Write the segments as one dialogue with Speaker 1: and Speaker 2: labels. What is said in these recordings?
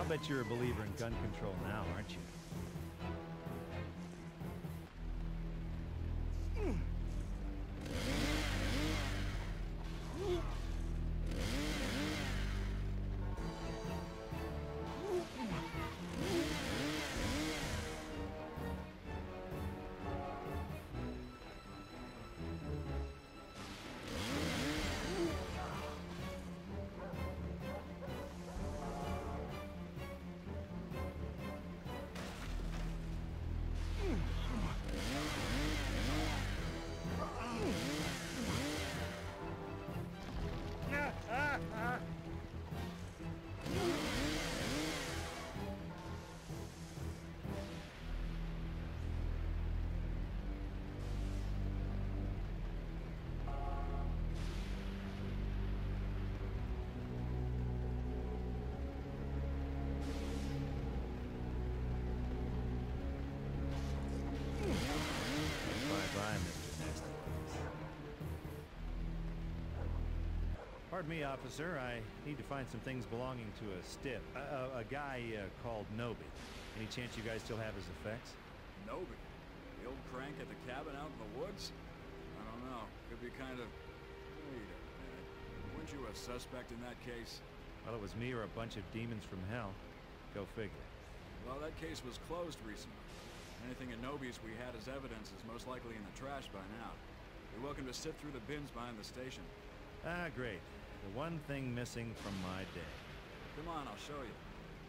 Speaker 1: bet you're a believer in gun control now, aren't you? Pardon me, officer. I need to find some things belonging to a stiff. A guy called Noby. Any chance you guys still have his effects?
Speaker 2: Noby? The old crank at the cabin out in the woods? I don't know. Could be kind of... Wait a minute. Weren't you a suspect in that case?
Speaker 1: Well, it was me or a bunch of demons from hell. Go figure.
Speaker 2: Well, that case was closed recently. Anything at Noby's we had as evidence is most likely in the trash by now. You're welcome to sift through the bins behind the station.
Speaker 1: Ah, great. The one thing missing from my day.
Speaker 2: Come on, I'll show you.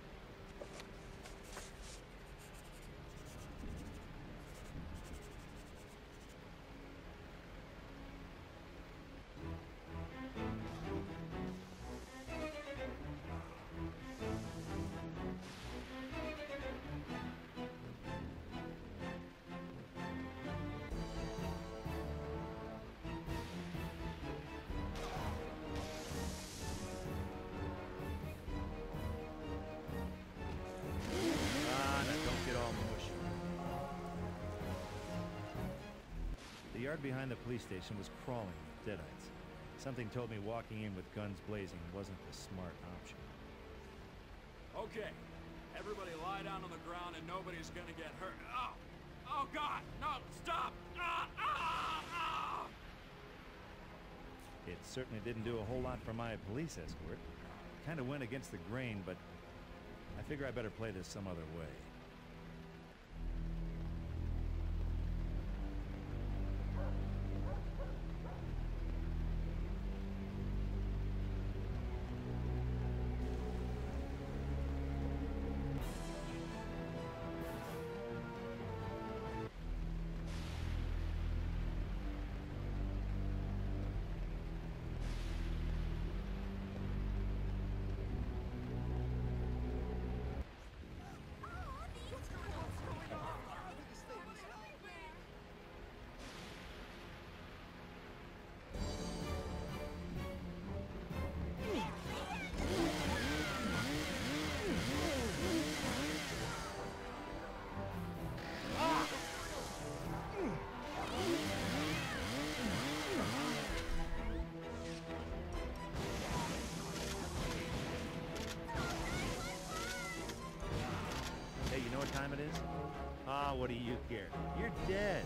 Speaker 1: The yard behind the police station was crawling with deadites. Something told me walking in with guns blazing wasn't the smart option.
Speaker 2: Okay, everybody lie down on the ground and nobody's gonna get hurt. Oh! Oh God! No! Stop!
Speaker 1: It certainly didn't do a whole lot for my police escort. Kind of went against the grain, but I figure I better play this some other way. Hey, you know what time it is? Ah, what do you care? You're dead.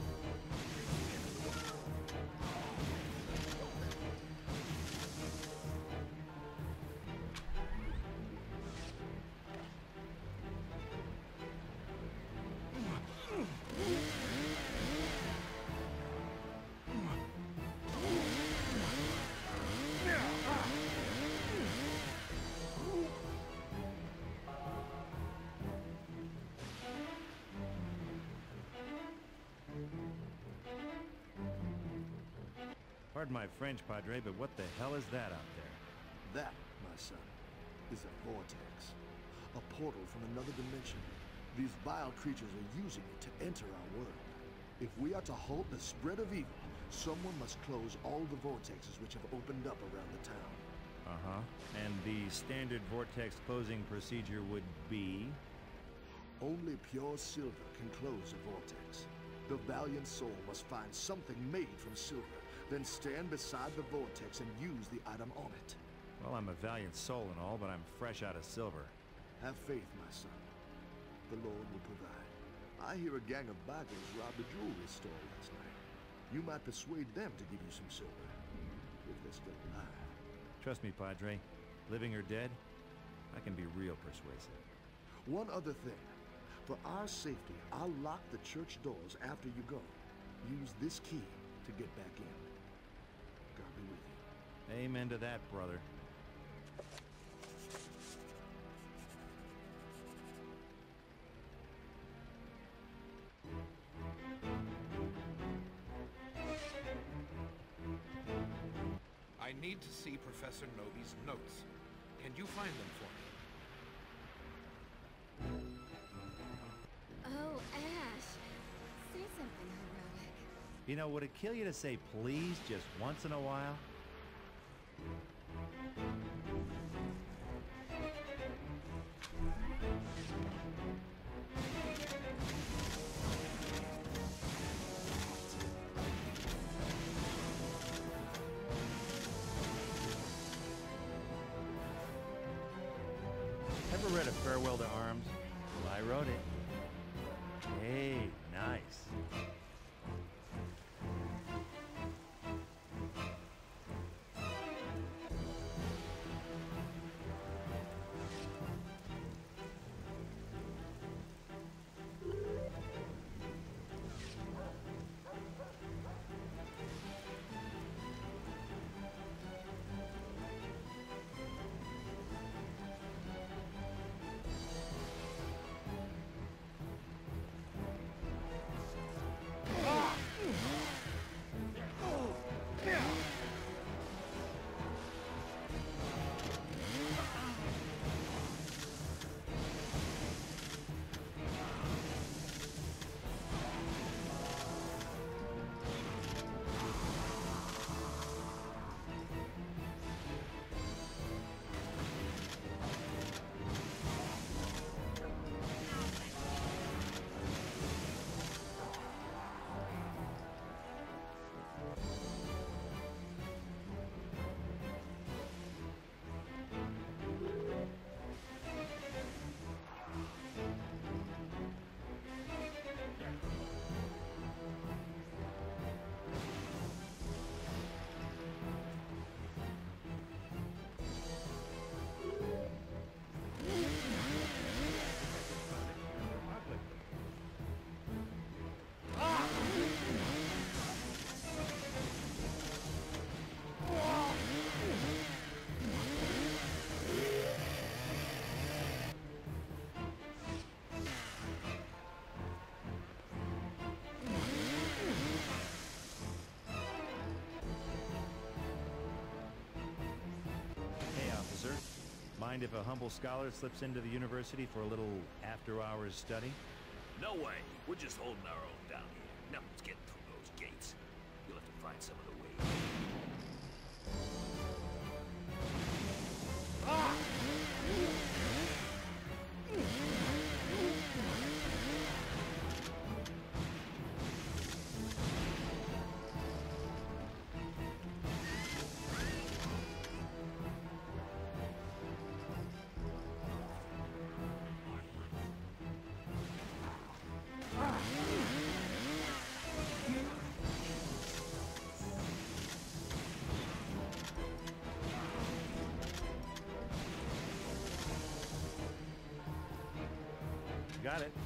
Speaker 1: Pardon my French, Padre, but what the hell is that out there?
Speaker 3: That, my son, is a vortex. A portal from another dimension. These vile creatures are using it to enter our world. If we are to halt the spread of evil, someone must close all the vortexes which have opened up around the town.
Speaker 1: Uh-huh. And the standard vortex closing procedure would be?
Speaker 3: Only pure silver can close a vortex. The valiant soul must find something made from silver, then stand beside the vortex and use the item on it.
Speaker 1: Well, I'm a valiant soul and all, but I'm fresh out of silver.
Speaker 3: Have faith, my son. The Lord will provide. I hear a gang of bikers robbed a jewelry store last night. You might persuade them to give you some silver, if they're still alive.
Speaker 1: Trust me, Padre. Living or dead, I can be real persuasive.
Speaker 3: One other thing. For our safety, I'll lock the church doors after you go. Use this key to get back in. God be with you.
Speaker 1: Amen to that, brother.
Speaker 4: I need to see Professor Noby's notes. Can you find them for me?
Speaker 5: Oh, Ash. Say something heroic.
Speaker 1: You know, would it kill you to say please just once in a while? Ever read A Farewell to Arms? Well, I wrote it. Hey, nice. Mind if a humble scholar slips into the university for a little after-hours study?
Speaker 6: No way. We're just holding our own down here. Nothing's getting through those gates. You'll have to find some other way.
Speaker 1: Got it.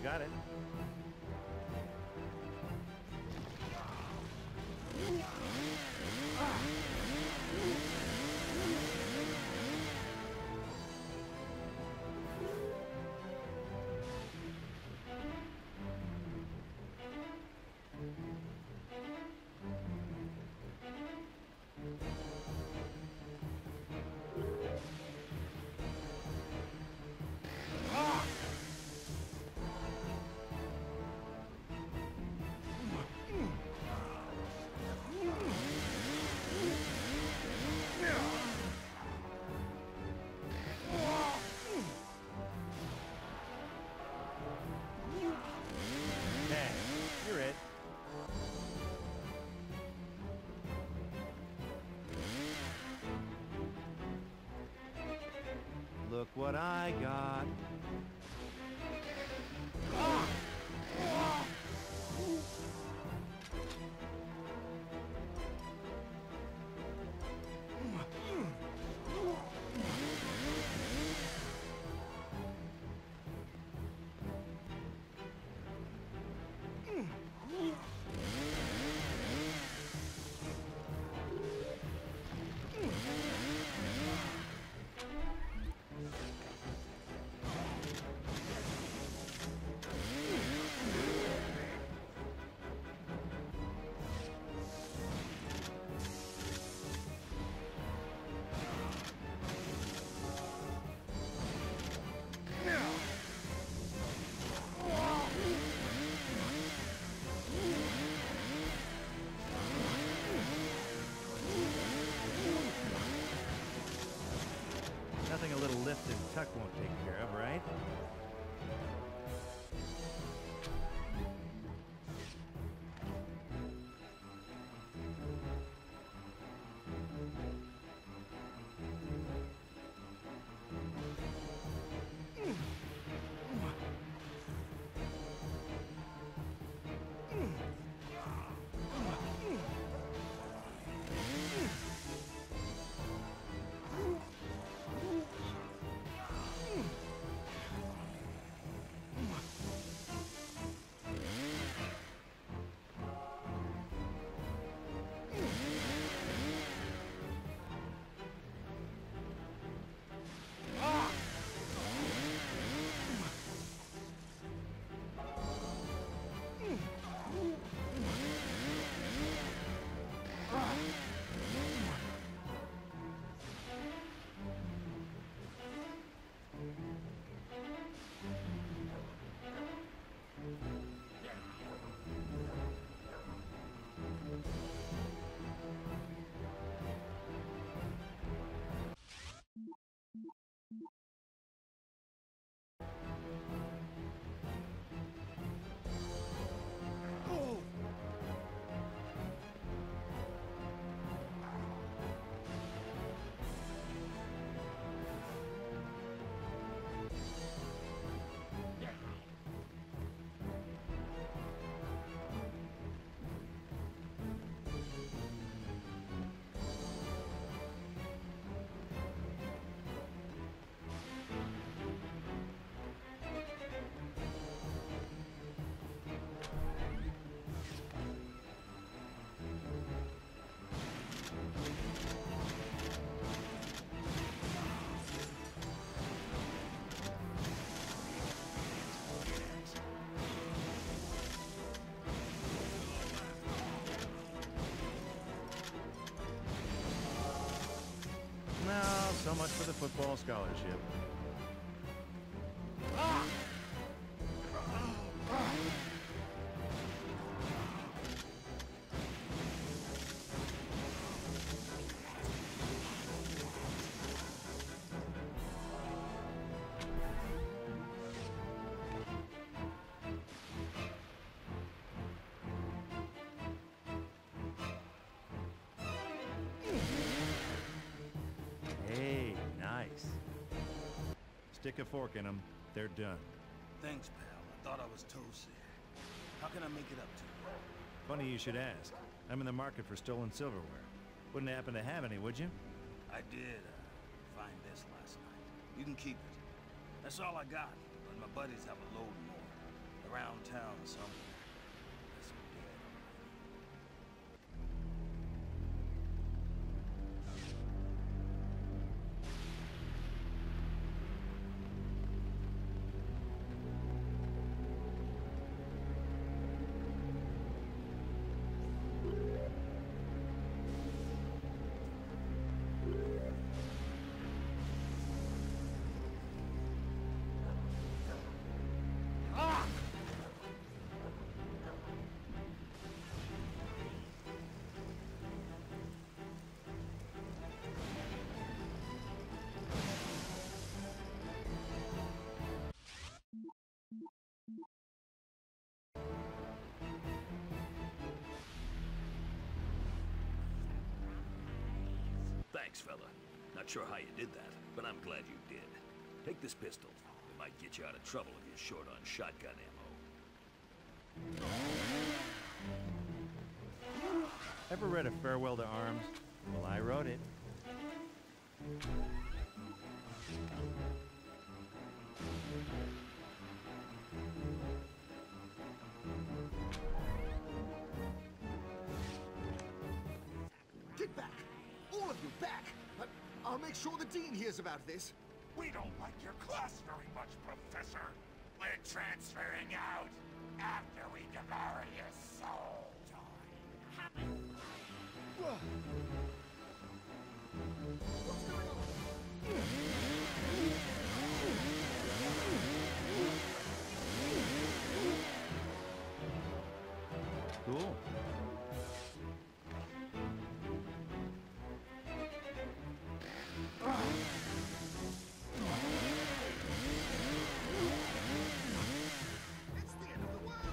Speaker 1: got it. Look what I got. Nothing a little lift and tuck won't take care of, right? So much for the football scholarship. Stick a fork in them, they're done.
Speaker 7: Thanks, pal. I thought I was toasted. How can I make it up to you?
Speaker 1: Funny you should ask. I'm in the market for stolen silverware. Wouldn't happen to have any, would you?
Speaker 7: I did find this last night. You can keep it. That's all I got, but my buddies have a load more. A somewhere. Guess we'll get it.
Speaker 6: Thanks, fella. Not sure how you did that, but I'm glad you did. Take this pistol. It might get you out of trouble if you're short on shotgun ammo.
Speaker 1: Ever read A Farewell to Arms? Well, I wrote it.
Speaker 3: Get back! All of you, back! I'll make sure the Dean hears about this.
Speaker 8: We don't like your class very much, Professor. We're transferring out after we devour your soul.
Speaker 3: What's going on?
Speaker 1: Cool.
Speaker 3: It's the end of the world!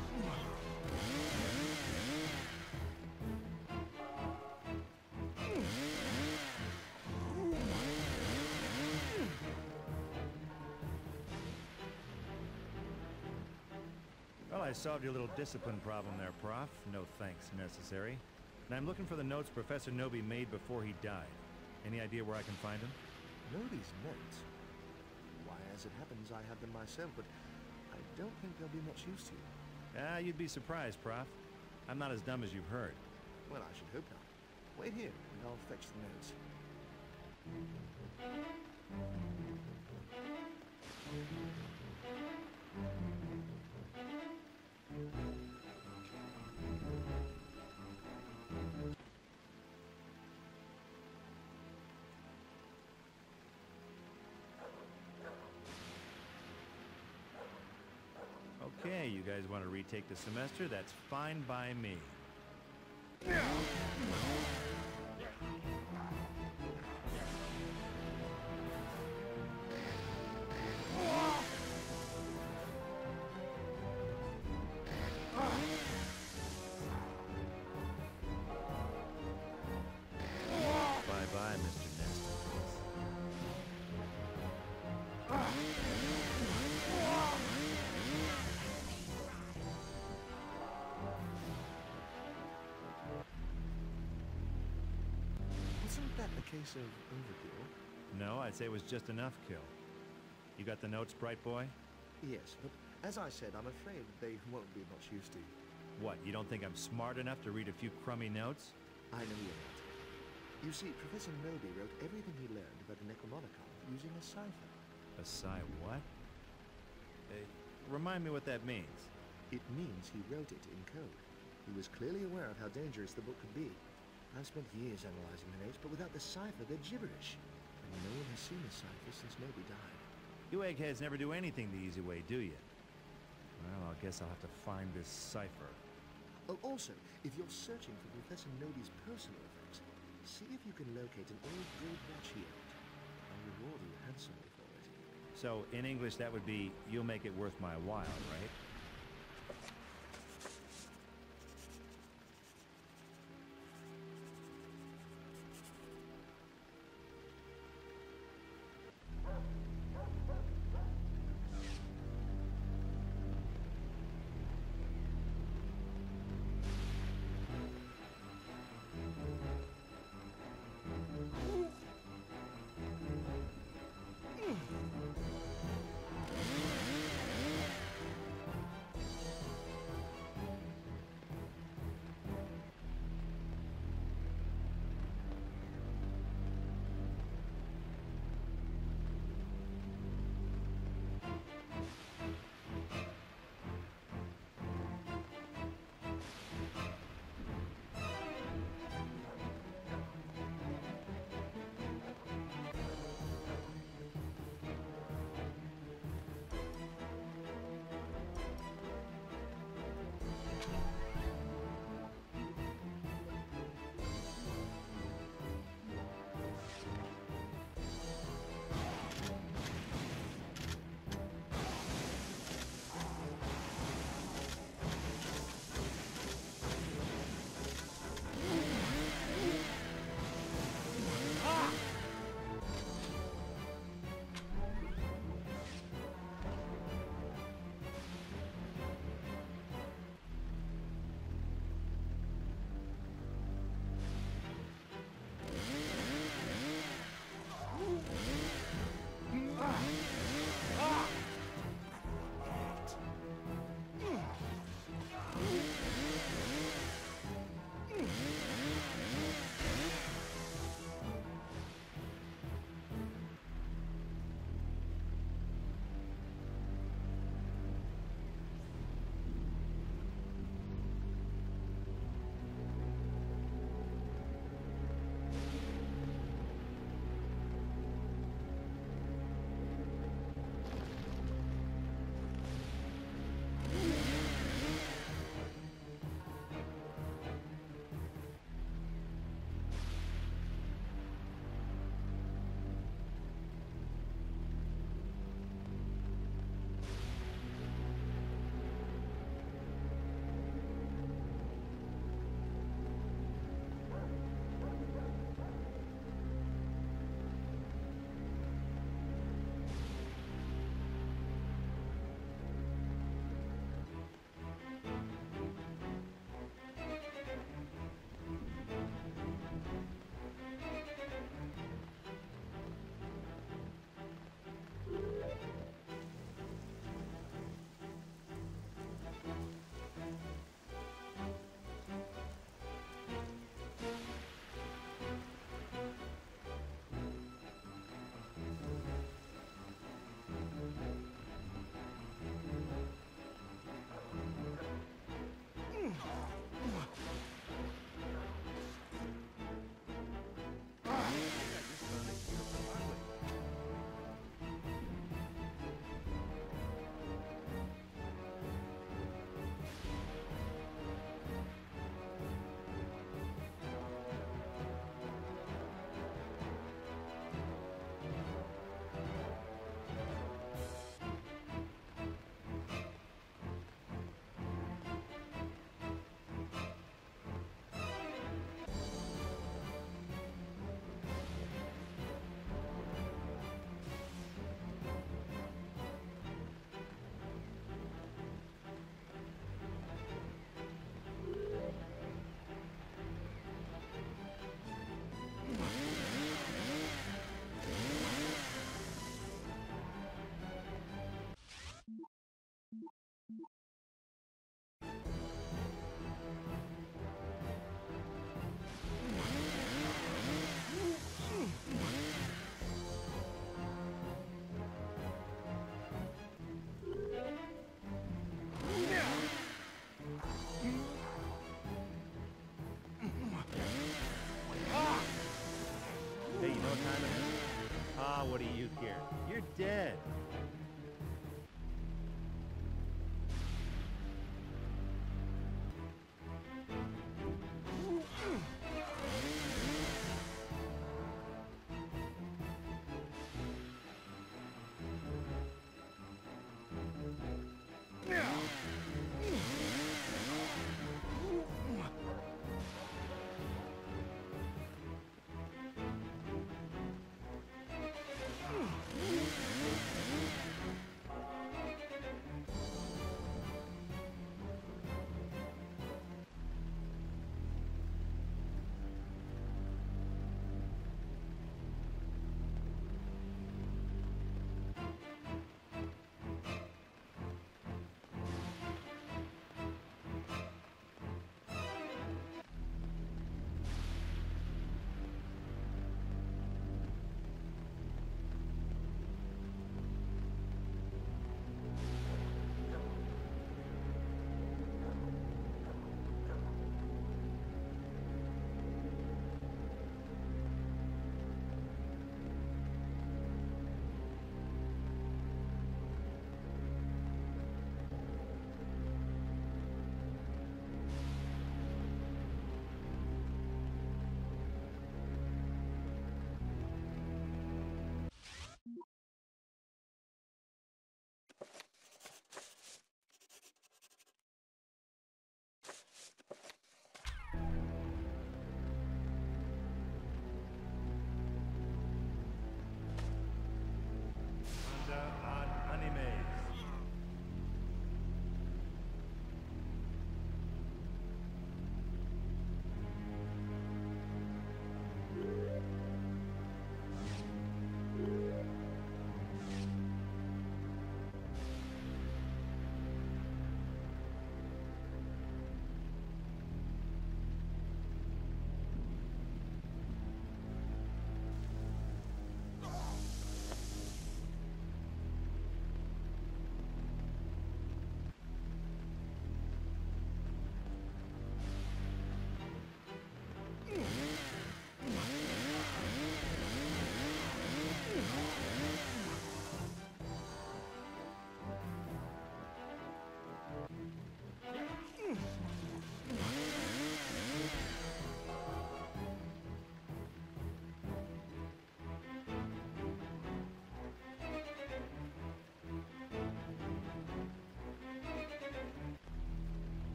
Speaker 1: Well, I solved your little discipline problem there, Prof. No thanks necessary. And I'm looking for the notes Professor Nobi made before he died. Any idea where I can find them?
Speaker 3: Nobody's notes? Why, as it happens, I have them myself, but I don't think they'll be much use to you.
Speaker 1: Ah, you'd be surprised, Prof. I'm not as dumb as you've heard.
Speaker 3: Well, I should hope not. Wait here, and I'll fetch the notes.
Speaker 1: Okay, you guys want to retake the semester? That's fine by me. Bye-bye, Mr. Nestor.
Speaker 3: Wasn't that a case of overkill?
Speaker 1: No, I'd say it was just enough kill. You got the notes, bright boy?
Speaker 3: Yes, but as I said, I'm afraid they won't be much use to you.
Speaker 1: What, you don't think I'm smart enough to read a few crummy notes?
Speaker 3: I know you're not. You see, Professor Nobi wrote everything he learned about the Necromonicon using a cipher.
Speaker 1: A psi what? Remind me what that means.
Speaker 3: It means he wrote it in code. He was clearly aware of how dangerous the book could be. I've spent years analyzing the notes, but without the cipher, they're gibberish. And no one has seen the cipher since Nobi died.
Speaker 1: You eggheads never do anything the easy way, do you? Well, I guess I'll have to find this cipher.
Speaker 3: Oh, also, if you're searching for Professor Nobi's personal effects, see if you can locate an old gold watch he owned. I'll reward you handsomely for it.
Speaker 1: So, in English, that would be, you'll make it worth my while, right?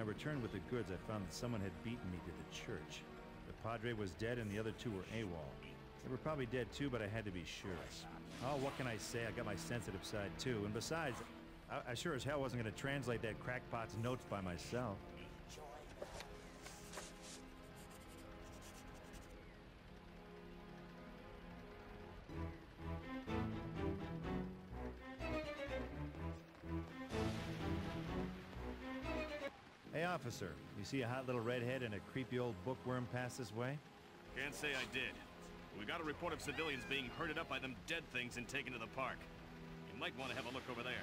Speaker 1: return with the goods, I found that someone had beaten me to the church. The Padre was dead and the other two were AWOL. They were probably dead too, but I had to be sure. Oh, what can I say? I got my sensitive side too. And besides, I sure as hell wasn't going to translate that crackpot's notes by myself. Hey, officer, you see a hot little redhead and a creepy old bookworm pass this way?
Speaker 9: Can't say I did. We got a report of civilians being herded up by them dead things and taken to the park. You might want to have a look over there.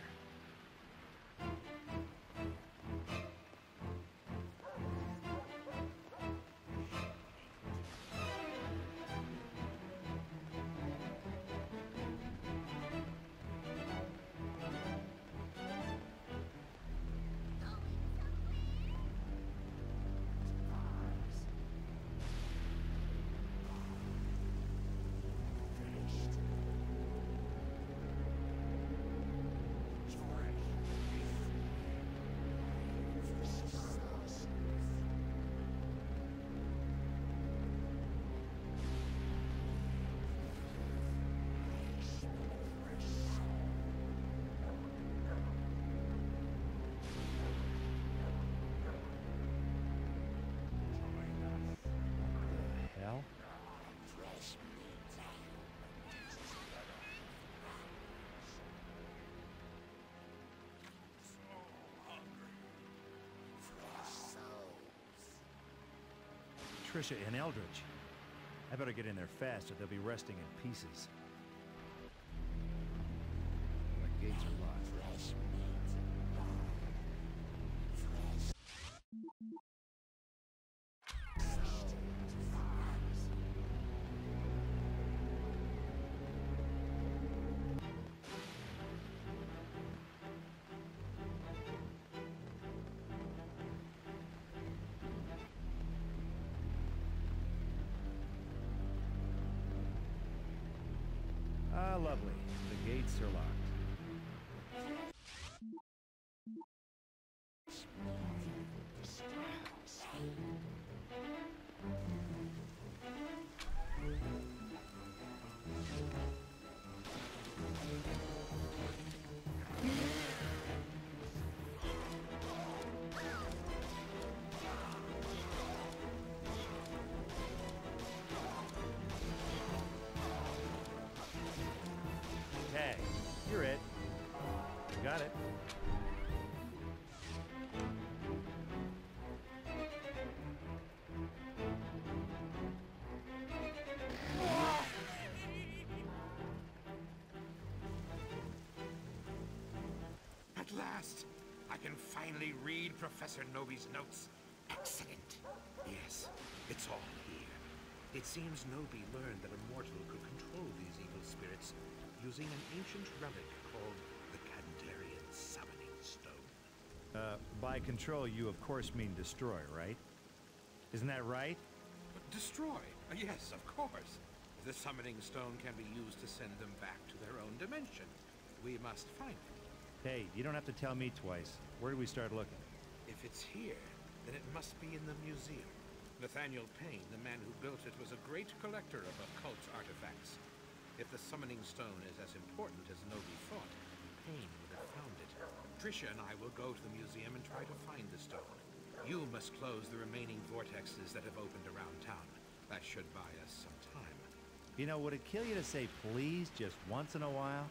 Speaker 1: Hell? Trisha and Eldridge. I better get in there fast or they'll be resting in pieces. The gates are locked. Ah, lovely. The gates are locked. Tag. You're it. Got it.
Speaker 4: At last, I can finally read Professor Nobi's notes. Excellent. Yes, it's all here. It seems Nobi learned that a mortal could control these evil spirits using an ancient relic called the Kandarian Summoning Stone.
Speaker 1: By control, you of course mean destroy, right? Isn't that right?
Speaker 4: Destroy? Yes, of course. The Summoning Stone can be used to send them back to their own dimension. We must find it.
Speaker 1: Hey, you don't have to tell me twice. Where do we start looking?
Speaker 4: If it's here, then it must be in the museum. Nathaniel Payne, the man who built it, was a great collector of occult artifacts. If the Summoning Stone is as important as Nobi thought, Payne would have found it. Trisha and I will go to the museum and try to find the stone. You must close the remaining vortexes that have opened around town. That should buy us some time.
Speaker 1: You know, would it kill you to say please just once in a while?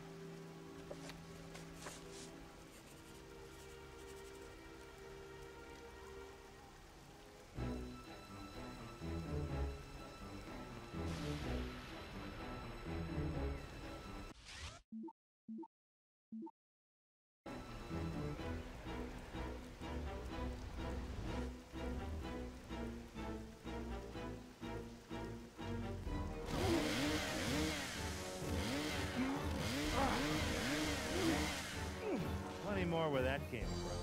Speaker 1: Plenty more where that came from.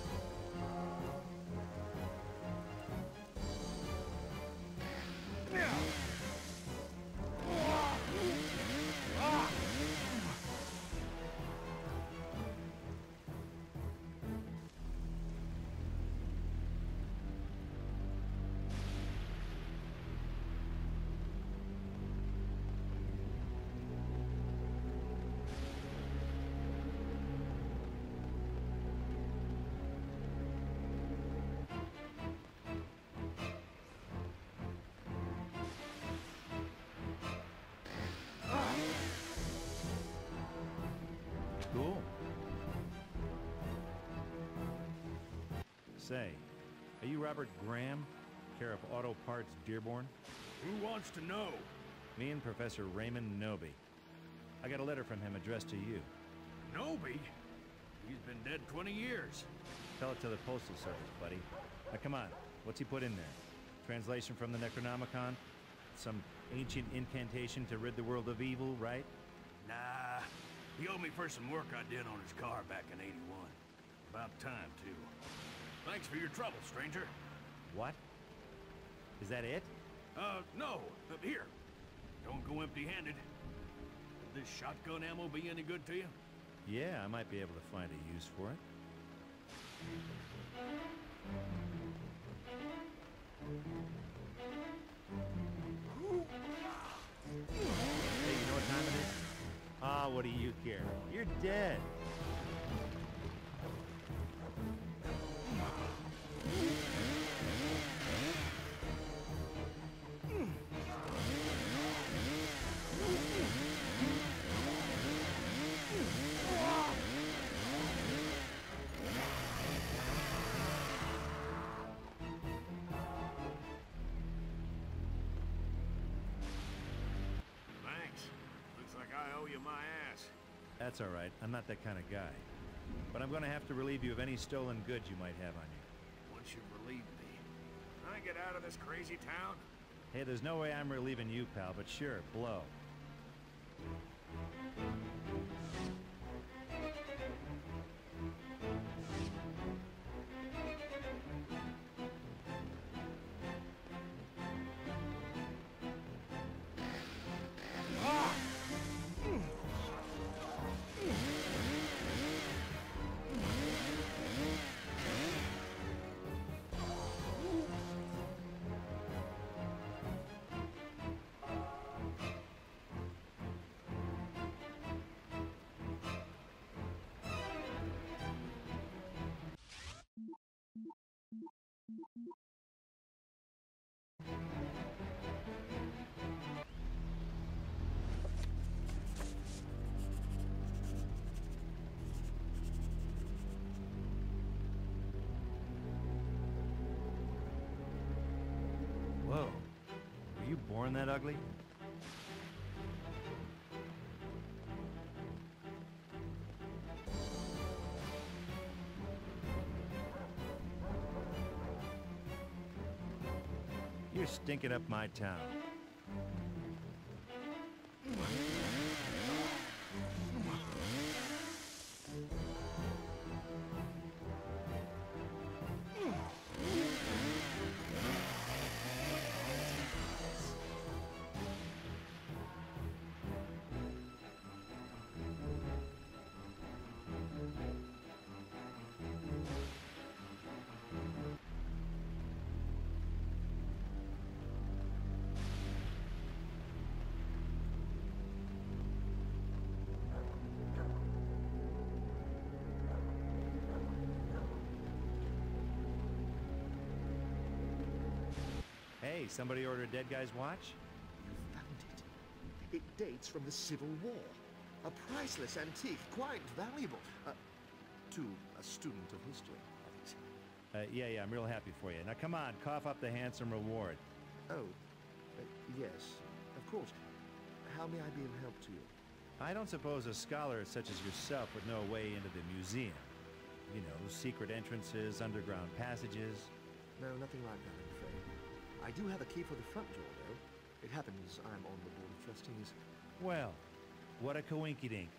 Speaker 1: say. Are you Robert Graham, care of Auto Parts Dearborn?
Speaker 9: Who wants to know?
Speaker 1: Me and Professor Raymond Noby. I got a letter from him addressed to you.
Speaker 9: Noby? He's been dead 20 years.
Speaker 1: Tell it to the Postal Service, buddy. Now come on, what's he put in there? Translation from the Necronomicon? Some ancient incantation to rid the world of evil, right?
Speaker 6: Nah, he owed me for some work I did on his car back in '81. About time, too. Thanks for your trouble, stranger.
Speaker 1: What? Is that it?
Speaker 6: No. Here. Don't go empty-handed. Would this shotgun ammo be any good to you?
Speaker 1: Yeah, I might be able to find a use for it. Hey, you know what time it is? Ah, what do you care? You're dead. That's all right. I'm not that kind of guy. But I'm going to have to relieve you of any stolen goods you might have on you.
Speaker 6: Once you've relieved me, can I get out of this crazy town?
Speaker 1: Hey, there's no way I'm relieving you, pal, but sure, blow. Whoa. Were you born that ugly? You're stinking up my town. Hey, somebody order a dead guy's watch?
Speaker 3: You found it. It dates from the Civil War. A priceless antique, quite valuable. To a student of history, obviously.
Speaker 1: Yeah, I'm real happy for you. Now come on, cough up the handsome reward.
Speaker 3: Oh, yes, of course. How may I be of help to you?
Speaker 1: I don't suppose a scholar such as yourself would know a way into the museum. You know, secret entrances, underground passages.
Speaker 3: No, nothing like that, I'm afraid. I do have a key for the front door, though. It happens I'm on the board of trustees.
Speaker 1: Well, what a coinkydink.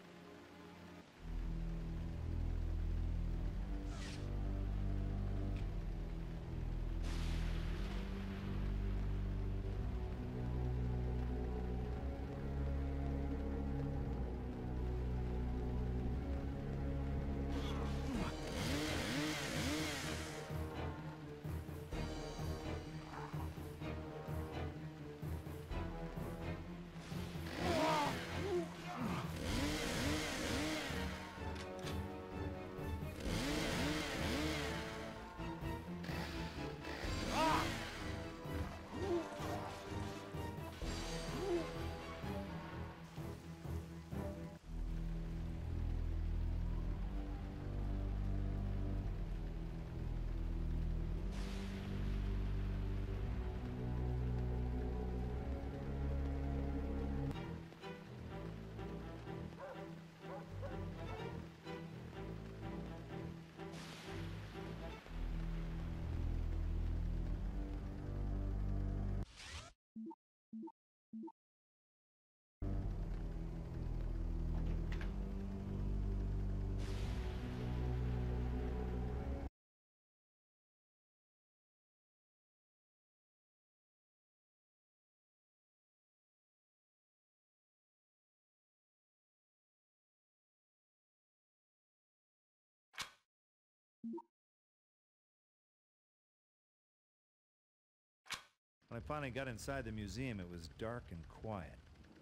Speaker 1: When I finally got inside the museum, it was dark and quiet.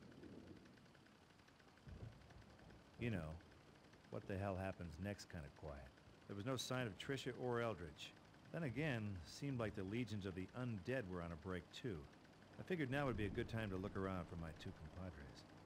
Speaker 1: You know, what the hell happens next kind of quiet. There was no sign of Tricia or Eldridge. Then again, seemed like the legions of the undead were on a break too. I figured now would be a good time to look around for my two compadres.